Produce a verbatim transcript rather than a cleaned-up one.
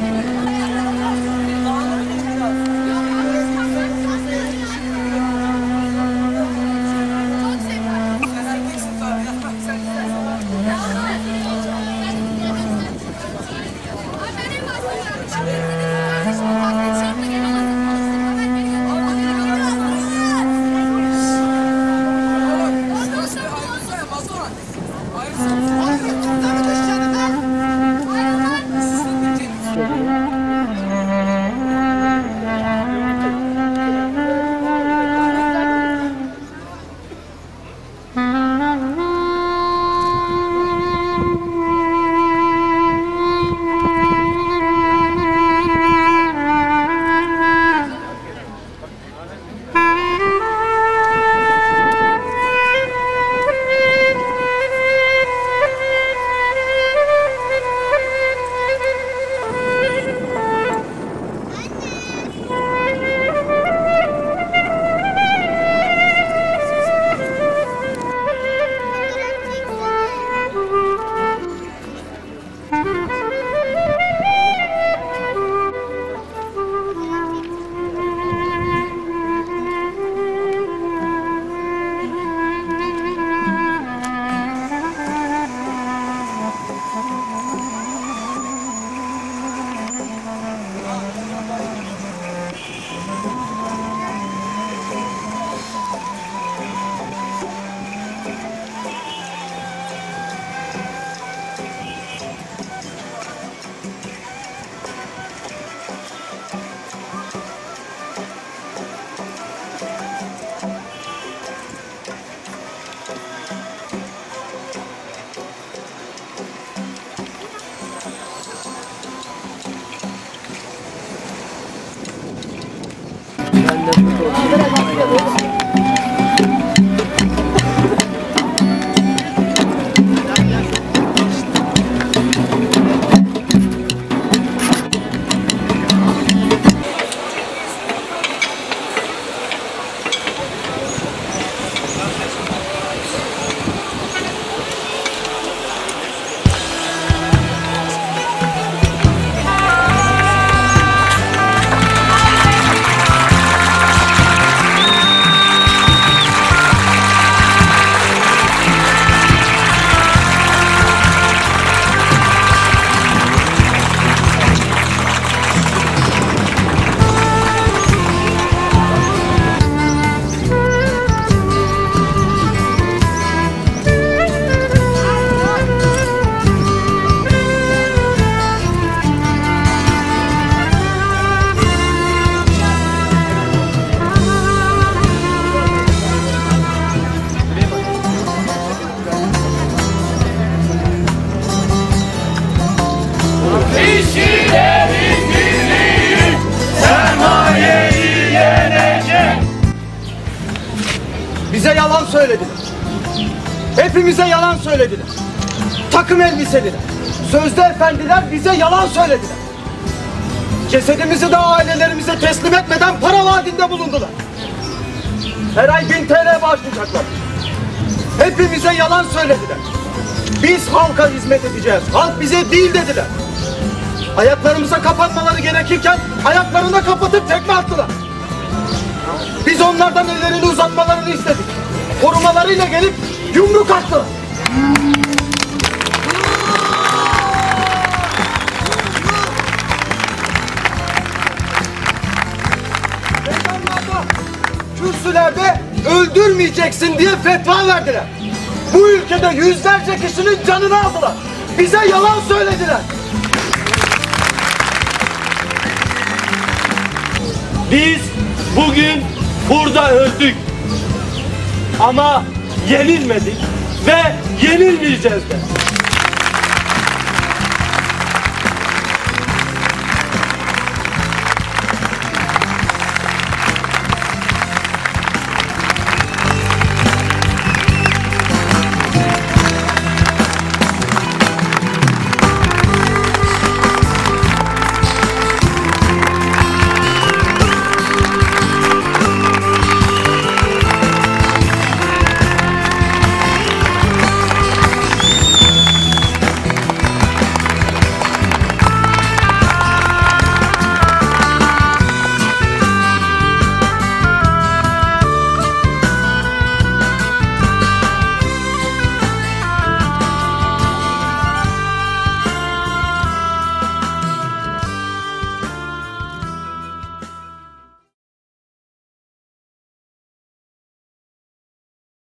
İşçilerin birliği sermayeyi yenecek. Bize yalan söylediler. Hepimize yalan söylediler. Takım elbiseliler, sözde efendiler bize yalan söylediler. Cesedimizi de ailelerimize teslim etmeden para vaadinde bulundular. Her ay bin T L bağışlayacaklar. Hepimize yalan söylediler. Biz halka hizmet edeceğiz, halk bize değil dediler. Ayaklarımıza kapanmaları gerekirken ayaklarına kapatıp tekme attılar. Biz onlardan ellerini uzatmalarını istedik. Korumalarıyla gelip yumruk attılar. Meydanlarda, kürsülerde öldürmeyeceksin diye fetva verdiler. Bu ülkede yüzlerce kişinin canını aldılar. Bize yalan söylediler. Biz bugün burada öldük. Ama yenilmedik ve yenilmeyeceğiz de.